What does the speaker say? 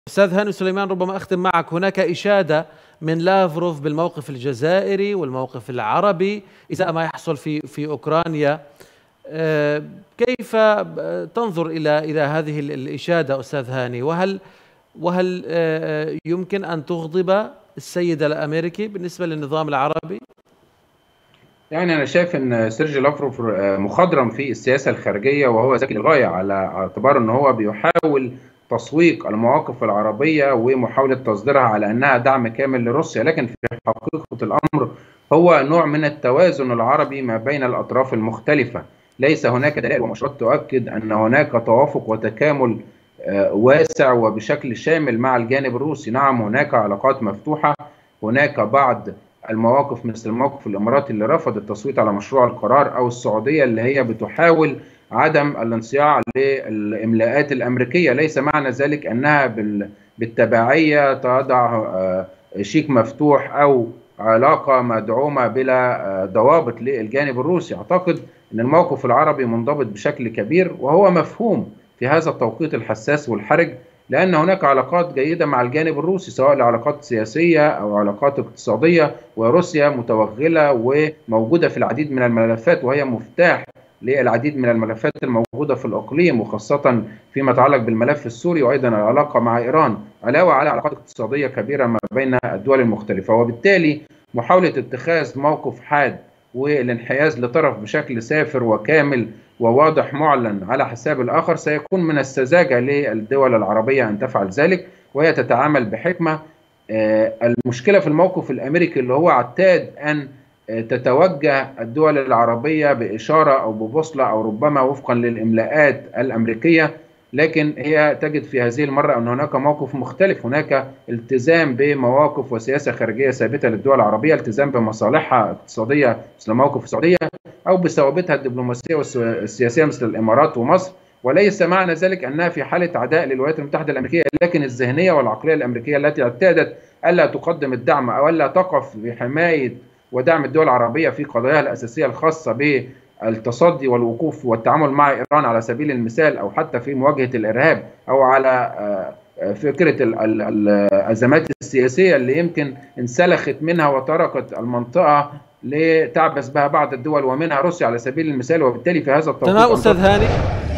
أستاذ هاني سليمان، ربما أختم معك. هناك إشادة من لافروف بالموقف الجزائري والموقف العربي إزاء ما يحصل في أوكرانيا. كيف تنظر إلى هذه الإشادة أستاذ هاني؟ وهل يمكن أن تغضب السيد الأمريكي بالنسبة للنظام العربي؟ يعني أنا شايف إن سيرجي لافروف مخضرم في السياسة الخارجية، وهو ذكي للغاية على اعتبار إن هو بيحاول تسويق المواقف العربية ومحاولة تصديرها على أنها دعم كامل لروسيا، لكن في حقيقة الأمر هو نوع من التوازن العربي ما بين الأطراف المختلفة. ليس هناك دلائل ومؤشرات تؤكد أن هناك توافق وتكامل واسع وبشكل شامل مع الجانب الروسي. نعم، هناك علاقات مفتوحة، هناك بعض المواقف مثل موقف الإمارات اللي رفض التصويت على مشروع القرار، أو السعودية اللي هي بتحاول عدم الانصياع للإملاءات الأمريكية. ليس معنى ذلك أنها بالتبعية تضع شيك مفتوح أو علاقة مدعومة بلا ضوابط للجانب الروسي. أعتقد أن الموقف العربي منضبط بشكل كبير، وهو مفهوم في هذا التوقيت الحساس والحرج، لأن هناك علاقات جيدة مع الجانب الروسي، سواء لعلاقات سياسية أو علاقات اقتصادية، وروسيا متوغلة وموجودة في العديد من الملفات، وهي مفتاح للعديد من الملفات الموجودة في الإقليم، وخاصة فيما يتعلق بالملف السوري، وأيضا العلاقة مع إيران، علاوة على علاقات اقتصادية كبيرة ما بين الدول المختلفة. وبالتالي محاولة اتخاذ موقف حاد والانحياز لطرف بشكل سافر وكامل وواضح معلن على حساب الآخر سيكون من السذاجة للدول العربية أن تفعل ذلك، وهي تتعامل بحكمة. المشكلة في الموقف الأمريكي اللي هو اعتاد أن تتوجه الدول العربية بإشارة أو ببوصلة أو ربما وفقا للإملاءات الأمريكية، لكن هي تجد في هذه المرة أن هناك موقف مختلف. هناك التزام بمواقف وسياسة خارجية ثابتة للدول العربية، التزام بمصالحها الاقتصادية مثل موقف السعودية، أو بثوابتها الدبلوماسية والسياسية مثل الإمارات ومصر. وليس معنى ذلك أنها في حالة عداء للولايات المتحدة الأمريكية، لكن الذهنية والعقلية الأمريكية التي اعتادت ألا تقدم الدعم أو ألا تقف بحماية ودعم الدول العربية في قضاياها الأساسية الخاصة بالتصدي والوقوف والتعامل مع إيران على سبيل المثال، أو حتى في مواجهة الإرهاب، أو على فكرة الأزمات السياسية اللي يمكن انسلخت منها وتركت المنطقة لتعبث بها بعض الدول ومنها روسيا على سبيل المثال. وبالتالي في هذا التوقيت تمام أستاذ هاني.